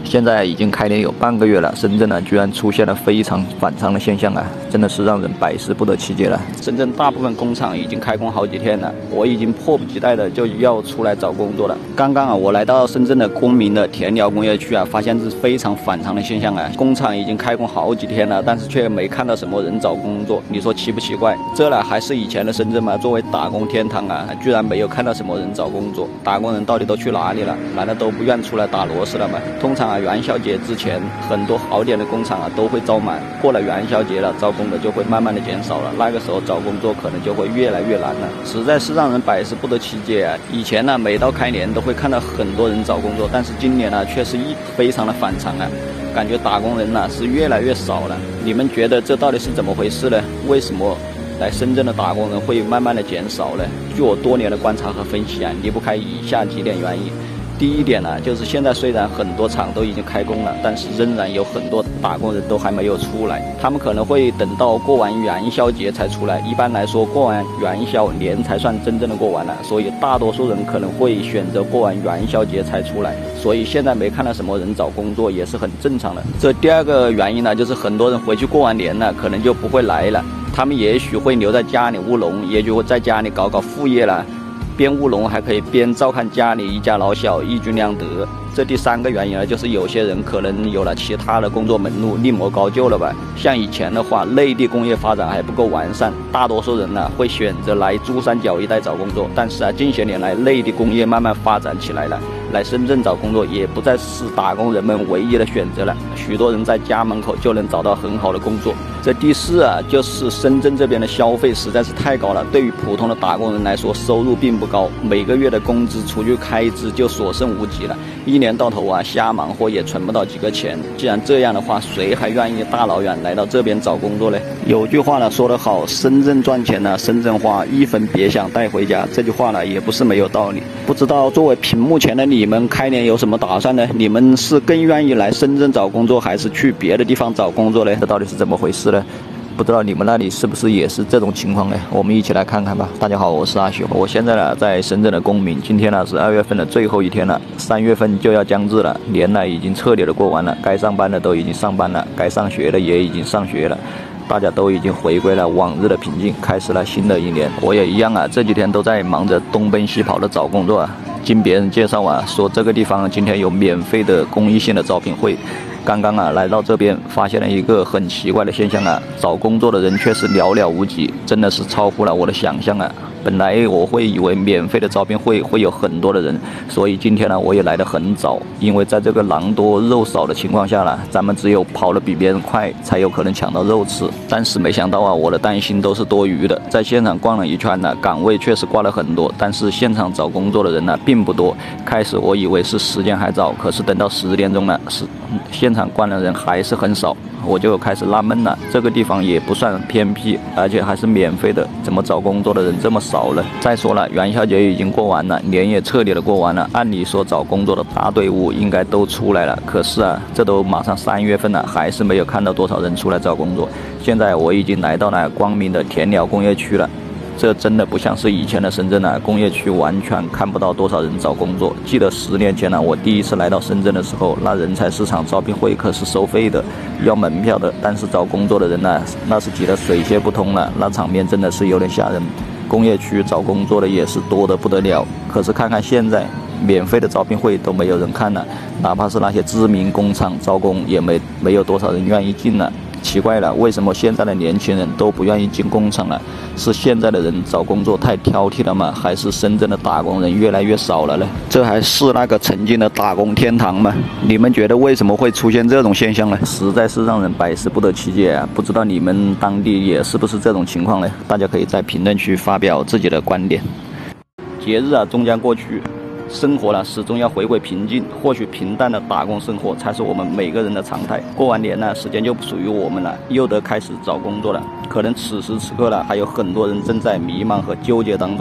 现在已经开年有半个月了，深圳呢居然出现了非常反常的现象啊，真的是让人百思不得其解了。深圳大部分工厂已经开工好几天了，我已经迫不及待的就要出来找工作了。刚刚啊，我来到深圳的光明的田寮工业区啊，发现是非常反常的现象啊，工厂已经开工好几天了，但是却没看到什么人找工作，你说奇不奇怪？这呢还是以前的深圳吗？作为打工天堂啊，居然没有看到什么人找工作，打工人到底都去哪里了？难道都不愿出来打螺丝了吗？通常啊，元宵节之前，很多好点的工厂啊都会招满，过了元宵节了，招工的就会慢慢的减少了，那个时候找工作可能就会越来越难了，实在是让人百思不得其解啊！以前呢，每到开年都会看到很多人找工作，但是今年呢，却是非常的反常啊，感觉打工人呢是越来越少了。你们觉得这到底是怎么回事呢？为什么来深圳的打工人会慢慢的减少呢？据我多年的观察和分析啊，离不开以下几点原因。第一点呢，就是现在虽然很多厂都已经开工了，但是仍然有很多打工人都还没有出来，他们可能会等到过完元宵节才出来。一般来说，过完元宵年才算真正的过完了，所以大多数人可能会选择过完元宵节才出来，所以现在没看到什么人找工作也是很正常的。这第二个原因呢，就是很多人回去过完年了，可能就不会来了，他们也许会留在家里务农，也许会在家里搞搞副业了。边务农还可以边照看家里一家老小，一举两得。这第三个原因呢，就是有些人可能有了其他的工作门路，另谋高就了吧。像以前的话，内地工业发展还不够完善，大多数人呢会选择来珠三角一带找工作。但是啊，近些年来内地工业慢慢发展起来了，来深圳找工作也不再是打工人们唯一的选择了，许多人在家门口就能找到很好的工作。这第四啊，就是深圳这边的消费实在是太高了，对于普通的打工人来说，收入并不高，每个月的工资除去开支就所剩无几了，一年到头啊瞎忙活也存不到几个钱。既然这样的话，谁还愿意大老远来到这边找工作呢？有句话呢说得好，深圳赚钱呢，深圳花，一分别想带回家。这句话呢也不是没有道理。不知道作为屏幕前的你们，开年有什么打算呢？你们是更愿意来深圳找工作，还是去别的地方找工作呢？这到底是怎么回事呢？不知道你们那里是不是也是这种情况呢？我们一起来看看吧。大家好，我是阿雄，我现在呢在深圳的公民。今天呢是2月份的最后一天了，3月份就要将至了，年呢已经彻底的过完了，该上班的都已经上班了，该上学的也已经上学了，大家都已经回归了往日的平静，开始了新的一年。我也一样啊，这几天都在忙着东奔西跑的找工作啊。经别人介绍啊，说这个地方今天有免费的公益性的招聘会。刚刚啊来到这边，发现了一个很奇怪的现象啊，找工作的人确实寥寥无几，真的是超乎了我的想象啊。本来我会以为免费的招聘会会有很多的人，所以今天呢我也来得很早，因为在这个狼多肉少的情况下呢，咱们只有跑得比别人快，才有可能抢到肉吃。但是没想到啊，我的担心都是多余的。在现场逛了一圈呢，岗位确实挂了很多，但是现场找工作的人呢并不多。开始我以为是时间还早，可是等到10点钟了，现场逛的人还是很少。我就开始纳闷了，这个地方也不算偏僻，而且还是免费的，怎么找工作的人这么少呢？再说了，元宵节已经过完了，年也彻底的过完了，按理说找工作的大队伍应该都出来了，可是啊，这都马上3月份了，还是没有看到多少人出来找工作。现在我已经来到了光明的田寮工业区了。这真的不像是以前的深圳啊，工业区完全看不到多少人找工作。记得10年前呢，我第一次来到深圳的时候，那人才市场招聘会可是收费的，要门票的，但是找工作的人呢，那是挤得水泄不通了，那场面真的是有点吓人。工业区找工作的也是多得不得了，可是看看现在，免费的招聘会都没有人看了，哪怕是那些知名工厂招工，也没有多少人愿意进了。奇怪了，为什么现在的年轻人都不愿意进工厂了？是现在的人找工作太挑剔了吗？还是深圳的打工人越来越少了呢？这还是那个曾经的打工天堂吗？你们觉得为什么会出现这种现象呢？实在是让人百思不得其解啊！不知道你们当地也是不是这种情况呢？大家可以在评论区发表自己的观点。节日啊终将过去，生活呢始终要回归平静，或许平淡的打工生活才是我们每个人的常态。过完年呢，时间就不属于我们了，又得开始找工作了。可能此时此刻呢，还有很多人正在迷茫和纠结当中。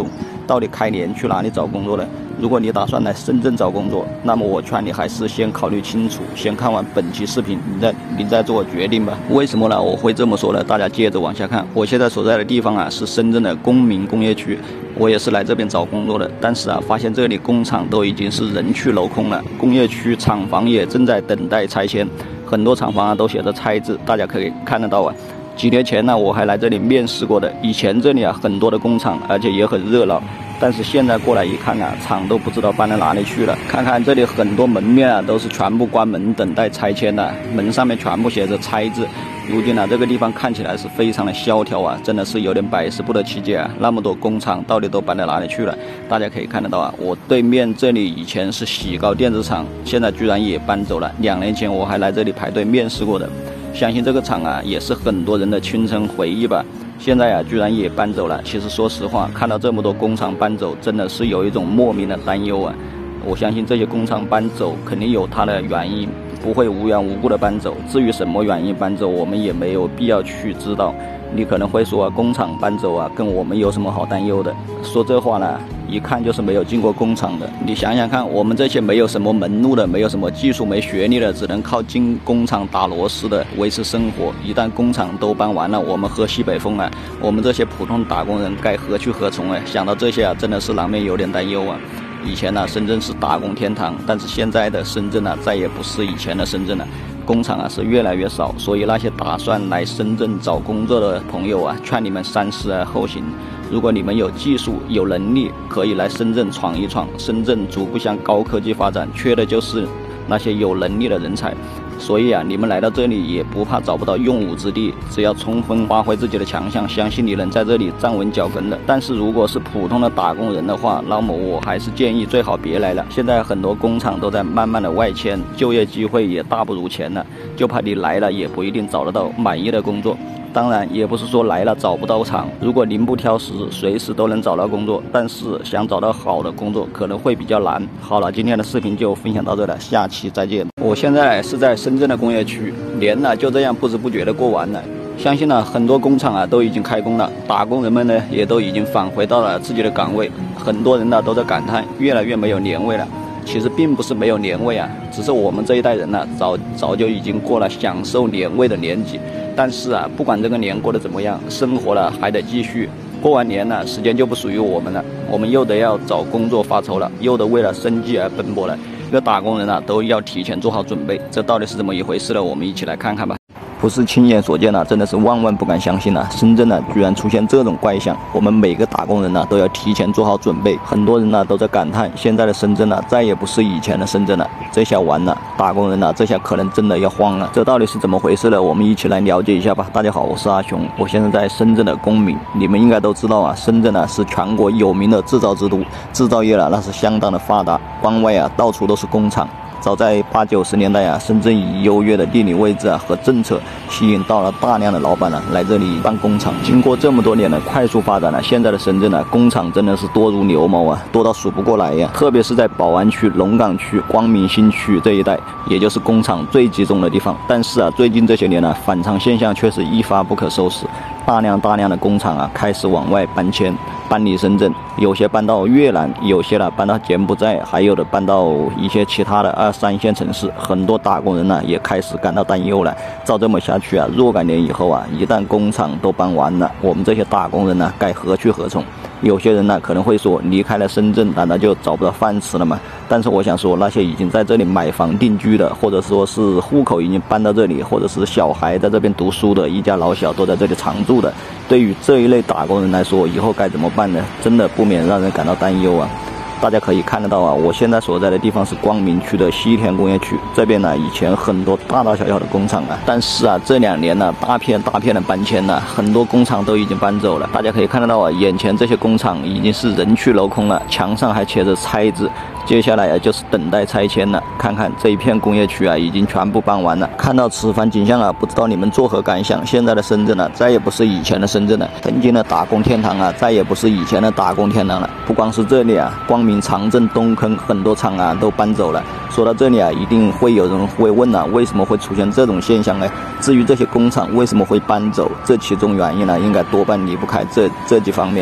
到底开年去哪里找工作呢？如果你打算来深圳找工作，那么我劝你还是先考虑清楚，先看完本期视频，你再做决定吧。为什么呢？我会这么说呢？大家接着往下看。我现在所在的地方啊，是深圳的公民工业区，我也是来这边找工作的。但是啊，发现这里工厂都已经是人去楼空了，工业区厂房也正在等待拆迁，很多厂房啊都写着拆字，大家可以看得到啊。几年前呢，我还来这里面试过的。以前这里啊很多的工厂，而且也很热闹。但是现在过来一看啊，厂都不知道搬到哪里去了。看看这里很多门面啊，都是全部关门等待拆迁的，门上面全部写着拆字。如今呢，这个地方看起来是非常的萧条啊，真的是有点百思不得其解啊。那么多工厂到底都搬到哪里去了？大家可以看得到啊，我对面这里以前是喜高电子厂，现在居然也搬走了。2年前我还来这里排队面试过的。相信这个厂啊，也是很多人的青春回忆吧。现在啊，居然也搬走了。其实说实话，看到这么多工厂搬走，真的是有一种莫名的担忧啊。我相信这些工厂搬走肯定有它的原因，不会无缘无故的搬走。至于什么原因搬走，我们也没有必要去知道。你可能会说啊，工厂搬走啊，跟我们有什么好担忧的？说这话呢，一看就是没有进过工厂的。你想想看，我们这些没有什么门路的，没有什么技术、没学历的，只能靠进工厂打螺丝的维持生活。一旦工厂都搬完了，我们喝西北风啊，我们这些普通打工人该何去何从啊？想到这些啊，真的是难免有点担忧啊。以前呢，深圳是打工天堂，但是现在的深圳呢，再也不是以前的深圳了。工厂啊是越来越少，所以那些打算来深圳找工作的朋友啊，劝你们三思而后行。如果你们有技术、有能力，可以来深圳闯一闯。深圳逐步向高科技发展，缺的就是那些有能力的人才。所以啊，你们来到这里也不怕找不到用武之地，只要充分发挥自己的强项，相信你能在这里站稳脚跟的。但是如果是普通的打工人的话，那么我还是建议最好别来了。现在很多工厂都在慢慢的外迁，就业机会也大不如前了，就怕你来了也不一定找得到满意的工作。当然也不是说来了找不到厂，如果您不挑食，随时都能找到工作，但是想找到好的工作可能会比较难。好了，今天的视频就分享到这了，下期再见。我现在是在深圳的工业区，年呢就这样不知不觉的过完了。相信呢很多工厂啊都已经开工了，打工人们呢也都已经返回到了自己的岗位，很多人呢都在感叹越来越没有年味了。其实并不是没有年味啊，只是我们这一代人呢早就已经过了享受年味的年纪。但是啊，不管这个年过得怎么样，生活了还得继续。过完年了，时间就不属于我们了，我们又得要找工作发愁了，又得为了生计而奔波了。一个打工人啊，都要提前做好准备。这到底是怎么一回事呢？我们一起来看看吧。不是亲眼所见了，真的是万万不敢相信了。深圳呢，居然出现这种怪象，我们每个打工人呢都要提前做好准备。很多人呢都在感叹，现在的深圳呢再也不是以前的深圳了。这下完了，打工人呢这下可能真的要慌了。这到底是怎么回事呢？我们一起来了解一下吧。大家好，我是阿雄，我现在在深圳的公民。你们应该都知道啊，深圳呢是全国有名的制造之都，制造业呢那是相当的发达，关外啊到处都是工厂。早在80、90年代啊，深圳以优越的地理位置啊和政策，吸引到了大量的老板呢来这里办工厂。经过这么多年的快速发展呢，现在的深圳呢，工厂真的是多如牛毛啊，多到数不过来呀。特别是在宝安区、龙岗区、光明新区这一带，也就是工厂最集中的地方。但是啊，最近这些年呢，反常现象却是一发不可收拾。大量的工厂啊开始往外搬迁，搬离深圳，有些搬到越南，有些呢搬到柬埔寨，还有的搬到一些其他的2、3线城市。很多打工人呢也开始感到担忧了。照这么下去啊，若干年以后啊，一旦工厂都搬完了，我们这些打工人呢该何去何从？有些人呢可能会说，离开了深圳，难道就找不到饭吃了吗？但是我想说，那些已经在这里买房定居的，或者说是户口已经搬到这里，或者是小孩在这边读书的，一家老小都在这里常住的，对于这一类打工人来说，以后该怎么办呢？真的不免让人感到担忧啊。大家可以看得到啊，我现在所在的地方是光明区的西田工业区，这边呢以前很多大大小小的工厂啊，但是啊这2年呢大片的搬迁了，很多工厂都已经搬走了。大家可以看得到啊，眼前这些工厂已经是人去楼空了，墙上还写着拆字。接下来啊就是等待拆迁了。看看这一片工业区啊，已经全部搬完了。看到此番景象啊，不知道你们作何感想？现在的深圳啊，再也不是以前的深圳了。曾经的打工天堂啊，再也不是以前的打工天堂了。不光是这里啊，光明、长镇、东坑很多厂啊都搬走了。说到这里啊，一定会有人会问啊，为什么会出现这种现象呢？至于这些工厂为什么会搬走，这其中原因呢，应该多半离不开这几方面。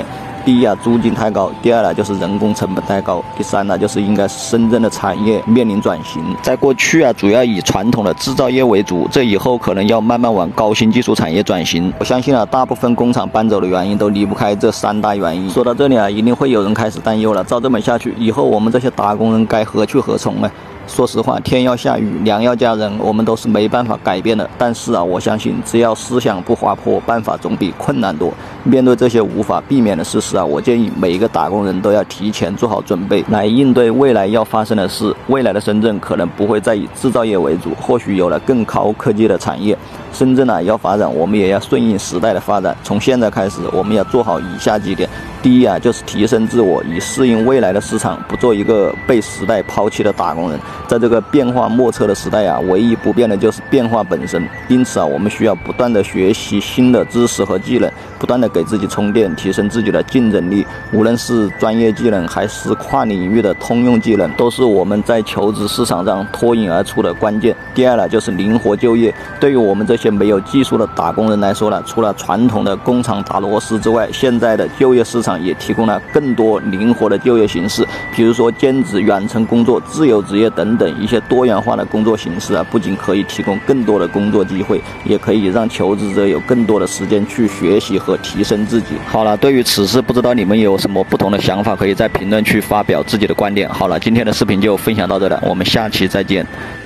第一啊，租金太高；第二呢，就是人工成本太高；第三呢，就是应该是深圳的产业面临转型。在过去啊，主要以传统的制造业为主，这以后可能要慢慢往高新技术产业转型。我相信啊，大部分工厂搬走的原因都离不开这3大原因。说到这里啊，一定会有人开始担忧了，照这么下去，以后我们这些打工人该何去何从呢？说实话，天要下雨，娘要嫁人，我们都是没办法改变的。但是啊，我相信只要思想不滑坡，办法总比困难多。面对这些无法避免的事实啊，我建议每一个打工人都要提前做好准备，来应对未来要发生的事。未来的深圳可能不会再以制造业为主，或许有了更高科技的产业。深圳啊要发展，我们也要顺应时代的发展。从现在开始，我们要做好以下几点。第一啊，就是提升自我，以适应未来的市场，不做一个被时代抛弃的打工人。在这个变化莫测的时代啊，唯一不变的就是变化本身。因此啊，我们需要不断的学习新的知识和技能，不断的给自己充电，提升自己的竞争力。无论是专业技能还是跨领域的通用技能，都是我们在求职市场上脱颖而出的关键。第二呢，就是灵活就业。对于我们这些没有技术的打工人来说呢，除了传统的工厂打螺丝之外，现在的就业市场也提供了更多灵活的就业形式，比如说兼职、远程工作、自由职业等等一些多元化的工作形式啊，不仅可以提供更多的工作机会，也可以让求职者有更多的时间去学习和提升自己。好了，对于此事，不知道你们有什么不同的想法，可以在评论区发表自己的观点。好了，今天的视频就分享到这了，我们下期再见。